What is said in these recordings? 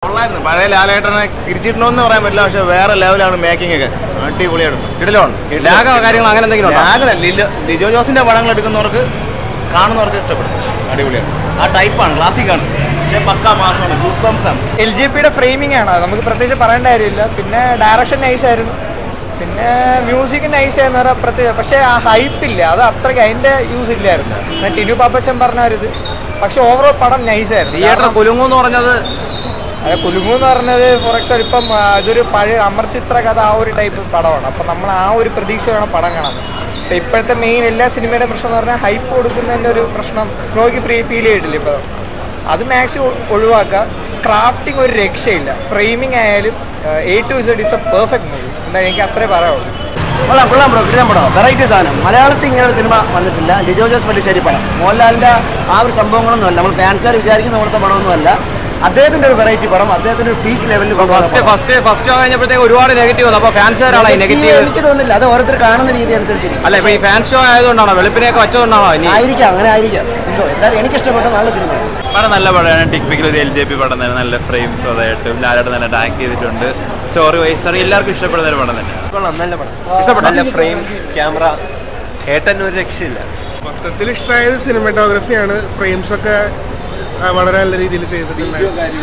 കൊള്ളായിരുന്നു. പഴയ ലാലേട്ടനെ തിരിച്ചിട്ടണമെന്ന് പറയാൻ പറ്റില്ല, പക്ഷെ വേറെ ലെവലാണ് മേക്കിംഗ് ഒക്കെ. അടിപൊളിയാണ്. കാര്യങ്ങൾ അങ്ങനെ എന്തെങ്കിലും ലിജോ ജോസിന്റെ പടങ്ങൾ എടുക്കുന്നവർക്ക് കാണുന്നവർക്ക് ഇഷ്ടപ്പെടും. അടിപൊളിയാണ്. ആ ടൈപ്പാണ്, ക്ലാസിക്കാണ്, പക്ഷേ പക്കാ മാസമാണ്. ഗൂസ് ബംസ് ആണ്. LJPയുടെ ഫ്രെയിമിംഗ് ആണ്, നമുക്ക് പ്രത്യേകിച്ച് പറയേണ്ട കാര്യമില്ല. പിന്നെ ഡയറക്ഷൻ നൈസായിരുന്നു, പിന്നെ മ്യൂസിക് നൈസായിരുന്നു പറയാൻ പ്രത്യേകിച്ച്. പക്ഷേ ആ ഹൈപ്പില്ല, അത് അത്രയ്ക്ക് അതിൻ്റെ യൂസ് ഇല്ലായിരുന്നു. ടിനു പാപ്പച്ചൻ പറഞ്ഞത്. പക്ഷെ ഓവറോൾ പടം നൈസായിരുന്നു. തിയേറ്റർ കുലുങ്ങു എന്ന് പറഞ്ഞത് കുലുങ്ങു എന്ന് പറഞ്ഞത് ഫോർ എക്സാമ്പിൾ ഇപ്പം ഇതൊരു പഴയ അമർചിത്ര കഥ ആ ഒരു ടൈപ്പ് പടമാണ്. അപ്പം നമ്മൾ ആ ഒരു പ്രതീക്ഷയാണ് പടം കാണാൻ. അപ്പം ഇപ്പോഴത്തെ മെയിൻ എല്ലാ സിനിമയുടെ പ്രശ്നം എന്ന് പറഞ്ഞാൽ ഹൈപ്പ് കൊടുക്കുന്നതിൻ്റെ ഒരു പ്രശ്നം നോക്കി ഫീൽ ചെയ്തിട്ടില്ല. ഇപ്പോൾ അത് മാക്സിമം ഒഴിവാക്കുക. ക്രാഫ്റ്റിംഗ് ഒരു രക്ഷയില്ല. ഫ്രെയിമിംഗ് ആയാലും A to Z is a perfect movie. എന്താ എനിക്ക് അത്രേ പറയാവുള്ളൂ. കൊള്ളാം ബ്രോ, കിട്ടാൻ പടം. വെറൈറ്റി സാധനം. മലയാളത്തിൽ ഇങ്ങനെ ഒരു സിനിമ വന്നിട്ടില്ല. ലിജോ ജോസ് പല്ലിശ്ശേരി പടം. മോഹൻലാലിൻ്റെ ആ ഒരു സംഭവങ്ങളൊന്നുമല്ല, നമ്മൾ ഫാൻസുകാർ വിചാരിക്കുന്ന പോലത്തെ പടമൊന്നുമല്ല. അദ്ദേഹത്തിന്റെ ഒരു വെറൈറ്റി പടം, അദ്ദേഹത്തിന്റെ ഒരു പീക്ക് ലെവലിൽ. ഫസ്റ്റ് കഴിഞ്ഞപ്പോഴത്തേക്ക് ഒരുപാട് നെഗറ്റീവ് വന്നു. അപ്പോൾ ഫാൻസുകാരാണ് നെഗറ്റീവ്. എനിക്ക് തോന്നുന്നില്ല, അത് ഓരോരുത്തർ കാണുന്ന രീതി അനുസരിച്ചിരിക്കും. അല്ല, ഇപ്പോൾ ഈ ഫാൻ ഷോ ആയതുകൊണ്ടാണോ, വെളുപ്പിനെയൊക്കെ വെച്ചതുകൊണ്ടാണോ? ആയിരിക്കാം, അങ്ങനെ ആയിരിക്കാം. എന്തോ എന്തായാലും എനിക്ക് ഇഷ്ടപ്പെട്ട നല്ല സിനിമയാണ്. പടം നല്ല പടമാണ്. ടിപ്പിക്കൽ ഒരു LJP പടം തന്നെ. നല്ല ഫ്രെയിംസ് അതായിട്ടും ലാലേട്ടൻ നല്ല ഡാക്ക് ചെയ്തിട്ടുണ്ട്. സ്റ്റോറി വൈസ് എല്ലാവർക്കും ഇഷ്ടപ്പെടുന്ന ഒരു പടം തന്നെ. നല്ല പടം, ഇഷ്ടപ്പെട്ടു. നല്ല ഫ്രെയിം, ക്യാമറ, ഏട്ടൻ ഒരു രക്ഷയില്ല. മൊത്തത്തിൽ ഇഷ്ടമായത് സിനിമാറ്റോഗ്രഫിയാണ്. ഫ്രെയിംസ് ഒക്കെ വളരെ നല്ല രീതിയിൽ ചെയ്തിട്ടുണ്ട്.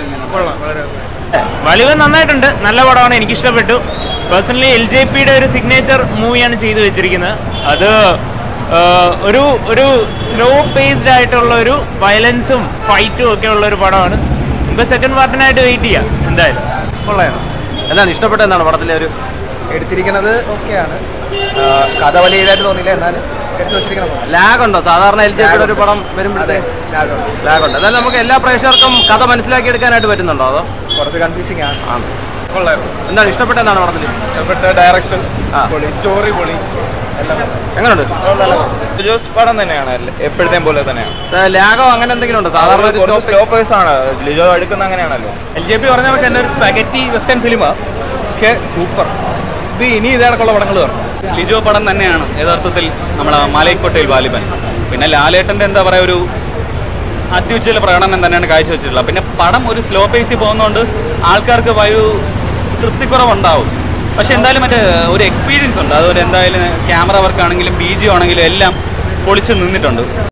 വളിവ് നന്നായിട്ടുണ്ട്, നല്ല പടമാണ്, എനിക്ക് ഇഷ്ടപ്പെട്ടു. പേഴ്സണലി LJPയുടെ ഒരു സിഗ്നേച്ചർ മൂവിയാണ് ചെയ്തു വെച്ചിരിക്കുന്നത്. അത് ഒരു സ്ലോ പേസ്ഡ് ആയിട്ടുള്ള ഒരു വയലൻസും ഫൈറ്റും ഒക്കെ ഉള്ള ഒരു പടമാണ്. നമുക്ക് സെക്കൻഡ് പാർട്ടിനായിട്ട് വെയിറ്റ് ചെയ്യാം. എന്തായാലും കൊള്ളായിരുന്നു. എന്താണ് ഇഷ്ടപ്പെട്ടത്? എന്താണ് പടത്തിലെ ഒരു എടുത്തിരിക്കുന്നത് ഓക്കെയാണ്. കഥ വലിയ ഇതായിട്ട് തോന്നില്ല, എന്നാലും എടുത്തു വെച്ചിരിക്കണം. ലാഗ് ഉണ്ടോ? സാധാരണ LJPയുടെ ഒരു പടം വരുമ്പോഴേ ലാഗ് ഉണ്ട്. എന്നാലും നമുക്ക് എല്ലാ പ്രേക്ഷകർക്കും കഥ മനസ്സിലാക്കി എടുക്കാനായിട്ട് പറ്റുന്നുണ്ടോ? അതോ കുറച്ച് കൺഫ്യൂസിംഗ് ആണ്. കൊള്ളായിരുന്നു. എന്താണ് ഇഷ്ടപ്പെട്ട? എന്താണ് പടത്തിൽ ഇഷ്ടപ്പെട്ട? ഡയറക്ഷൻ പൊളി, സ്റ്റോറി പൊളി, എല്ലാം എങ്ങനെയുണ്ട്? ജോസ് പടം തന്നെയാണ്, എപ്പോഴത്തെയും പോലെ തന്നെയാണ്. ലാഗോ അങ്ങനെ എന്തെങ്കിലും ഉണ്ടോ? സാധാരണ സ്ലോ പേസ് ആണ് ലിജോ എടുക്കുന്ന, അങ്ങനെയാണല്ലോ. LJP പറഞ്ഞ നമുക്ക് തന്നെ ഒരു സ്പാഗറ്റി വെസ്റ്റേൺ ഫിലിമാണ്, പക്ഷേ സൂപ്പർ. ഇത് ഇനി ഇതേക്കുള്ള പടങ്ങൾ വരണം. ലിജോ പടം തന്നെയാണ് യഥാർത്ഥത്തിൽ നമ്മളെ മലൈക്കോട്ടയിൽ വാലിബൻ. പിന്നെ ലാലേട്ടൻ്റെ എന്താ പറയുക, ഒരു അത്യുജ്വല പ്രകടനം തന്നെയാണ് കാഴ്ചവെച്ചിട്ടുള്ളത്. പിന്നെ പടം ഒരു സ്ലോ പേസിൽ പോകുന്നതുകൊണ്ട് ആൾക്കാർക്ക് ഒരു തൃപ്തിക്കുറവുണ്ടാവും. പക്ഷെ എന്തായാലും മറ്റേ ഒരു എക്സ്പീരിയൻസ് ഉണ്ട്. അതുപോലെ എന്തായാലും ക്യാമറ വർക്കാണെങ്കിലും BGM ആണെങ്കിലും എല്ലാം പൊളിച്ച് നിന്നിട്ടുണ്ട്.